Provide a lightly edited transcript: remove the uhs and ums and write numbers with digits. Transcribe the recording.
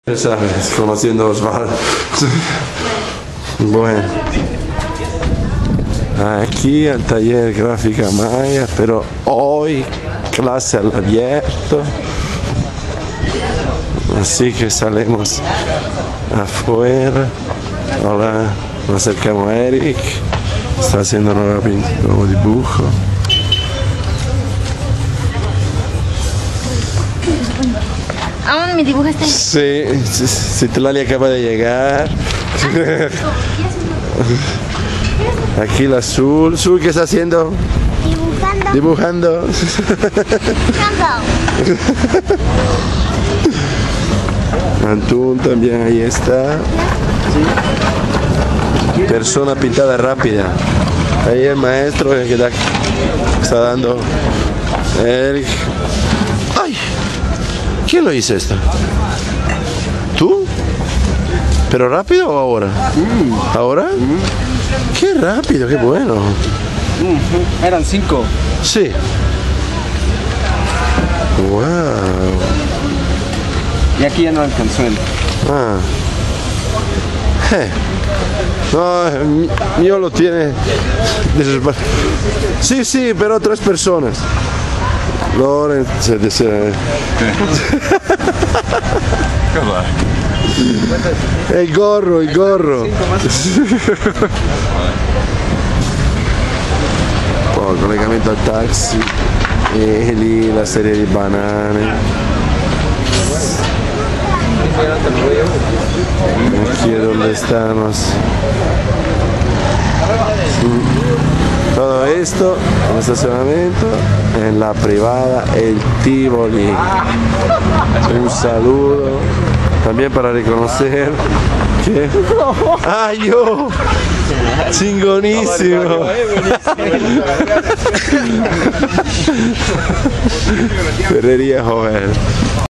¿Sabes? Conociendo a Osvaldo. Bueno. Aquí el taller gráfica Maya, pero hoy clase al abierto. Así que salimos afuera. Hola, nos acercamos a Eric. Está haciendo un nuevo dibujo. ¿Aún mi dibujo está ahí? Sí, Citlali acaba de llegar. Aquí el azul. ¿Sul qué está haciendo? Dibujando. Dibujando. Antún también ahí está. Persona pintada rápida. Ahí el maestro que está dando. Eric. ¡Ay! ¿Quién lo hizo esto? ¿Tú? ¿Pero rápido o ahora? ¿Ahora? ¡Qué rápido! ¡Qué bueno! Eran 5. Sí. ¡Wow! Y aquí ya no alcanzó él. Ah. No, mío lo tiene. Sí, sí, pero 3 personas. Lorenz se desea. El gorro, el gorro. Poi il collegamento al taxi e lì la serie di banane. Aquí es donde estamos. Todo esto en estacionamiento en la privada El Tivoli. Un saludo también para reconocer que ¡ay, yo! ¡Chingonísimo! Ferrería Joel.